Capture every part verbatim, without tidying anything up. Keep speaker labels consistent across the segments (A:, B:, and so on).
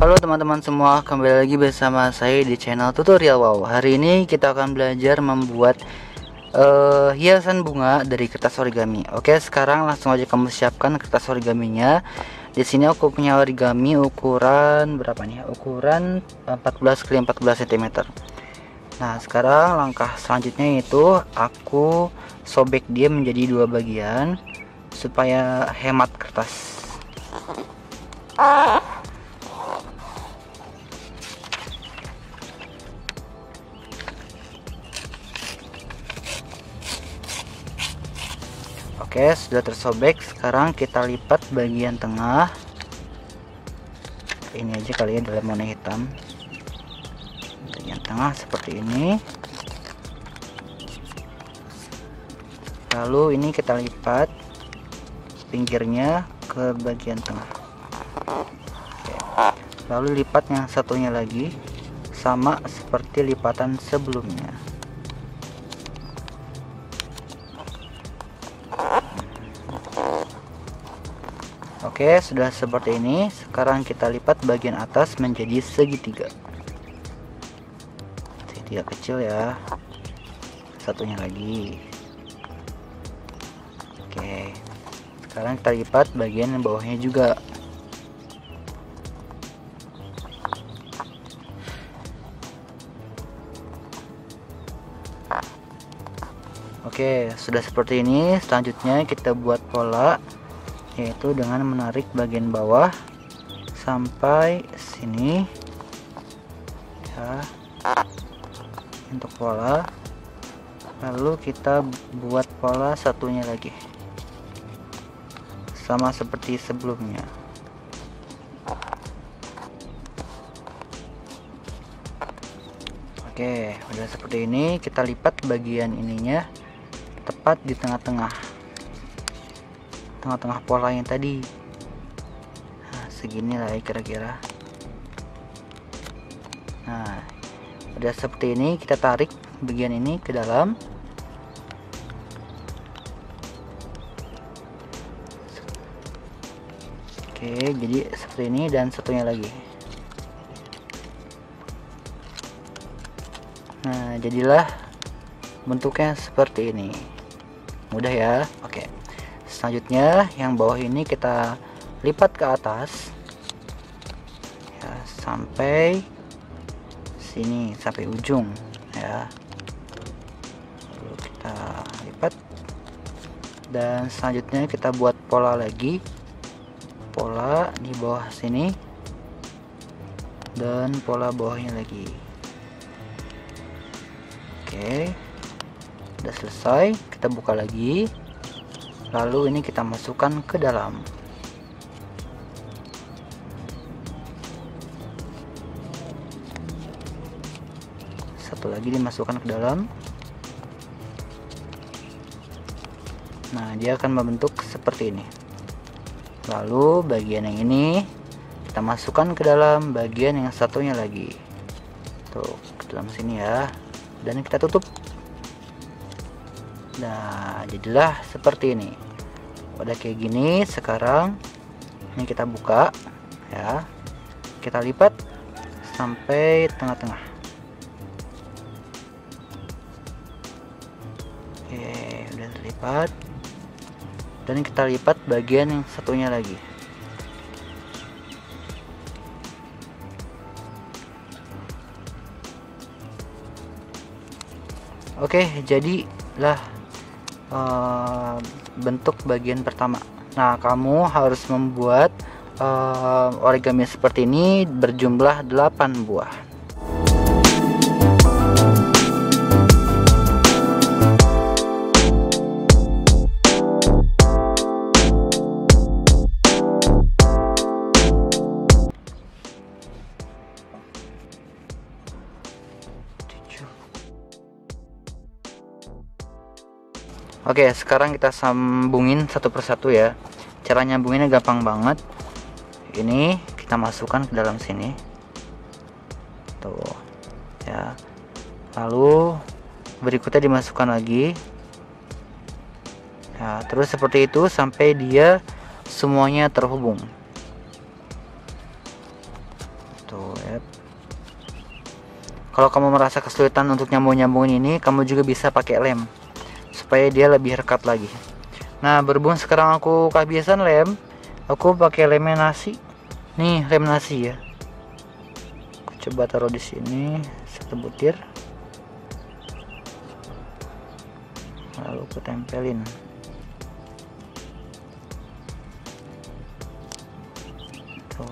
A: Halo teman-teman semua, kembali lagi bersama saya di channel Tutorial Wow. Hari ini kita akan belajar membuat uh, hiasan bunga dari kertas origami. Oke, sekarang langsung aja kamu siapkan kertas origaminya. Di sini aku punya origami ukuran berapa nih? Ukuran empat belas kali empat belas sentimeter. Nah, sekarang langkah selanjutnya itu aku sobek dia menjadi dua bagian supaya hemat kertas. Oke, sudah tersobek. Sekarang kita lipat bagian tengah. Ini aja kali ya, dalam warna hitam. Bagian tengah seperti ini. Lalu ini kita lipat pinggirnya ke bagian tengah. Oke. Lalu lipat yang satunya lagi, sama seperti lipatan sebelumnya. Oke, sudah seperti ini. Sekarang kita lipat bagian atas menjadi segitiga. Segitiga kecil ya. Satunya lagi. Oke. Sekarang kita lipat bagian bawahnya juga. Oke, sudah seperti ini. Selanjutnya kita buat pola, yaitu dengan menarik bagian bawah sampai sini ya, untuk pola. Lalu kita buat pola satunya lagi sama seperti sebelumnya. Oke, udah seperti ini. Kita lipat bagian ininya tepat di tengah-tengah tengah-tengah pola yang tadi. Nah, segini lah ya kira-kira. Nah, udah seperti ini. Kita tarik bagian ini ke dalam. Oke, jadi seperti ini, dan satunya lagi. Nah, jadilah bentuknya seperti ini. Mudah ya. Oke, selanjutnya yang bawah ini kita lipat ke atas ya, sampai sini, sampai ujung ya. Lalu kita lipat, dan selanjutnya kita buat pola lagi, pola di bawah sini dan pola bawahnya lagi. Oke, udah selesai. Kita buka lagi, lalu ini kita masukkan ke dalam. Satu lagi dimasukkan ke dalam. Nah, dia akan membentuk seperti ini. Lalu bagian yang ini kita masukkan ke dalam bagian yang satunya lagi. Tuh, ke dalam sini ya. Dan kita tutup. Nah, jadilah seperti ini. Udah kayak gini. Sekarang ini kita buka ya. Kita lipat sampai tengah-tengah. Oke, udah terlipat. Dan kita lipat bagian yang satunya lagi. Oke, jadilah uh, bentuk bagian pertama. Nah, kamu harus membuat uh, origami seperti ini berjumlah delapan buah. Oke, sekarang kita sambungin satu persatu ya. Cara nyambunginnya gampang banget. Ini kita masukkan ke dalam sini. Tuh. Ya. Lalu berikutnya dimasukkan lagi. Nah, terus seperti itu sampai dia semuanya terhubung. Kalau kamu merasa kesulitan untuk nyambung-nyambungin ini, kamu juga bisa pakai lem supaya dia lebih rekat lagi. Nah, berhubung sekarang aku kehabisan lem, aku pakai lemnya nasi. Nih, lem nasi ya. Aku coba taruh di sini satu butir. Lalu aku tempelin. Tuh.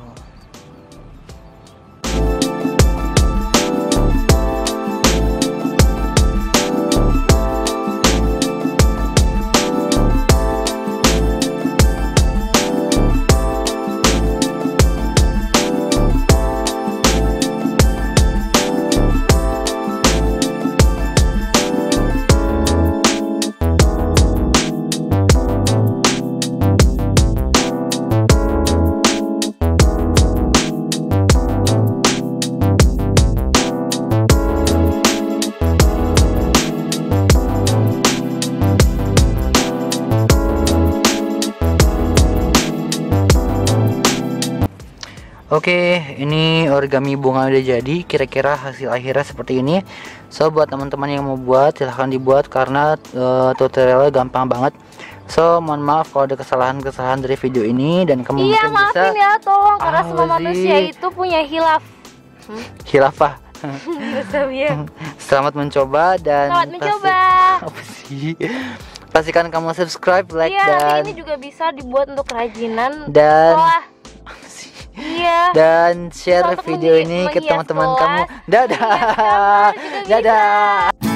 A: Oke, ini origami bunga udah jadi. Kira-kira hasil akhirnya seperti ini. So, buat teman-teman yang mau buat, silahkan dibuat karena uh, tutorialnya gampang banget. So, mohon maaf kalau ada kesalahan-kesalahan dari video ini dan kamu
B: iya,
A: mungkin
B: maafin
A: bisa.
B: ya, tolong karena
A: Ah,
B: semua
A: sih.
B: manusia itu punya hilaf. Hmm?
A: Khilafah.
B: ya.
A: Selamat mencoba dan
B: Selamat mencoba.
A: pasti- apa sih? Pastikan kamu subscribe, like
B: Iya,
A: dan
B: nanti ini juga bisa dibuat untuk kerajinan
A: dan
B: sekolah. Iya.
A: dan share
B: Untuk
A: video
B: menghi-
A: ini ke
B: menghias
A: teman-teman
B: kelas,
A: kamu.
B: menghias
A: Dadah.
B: kamar juga bisa.
A: Dadah.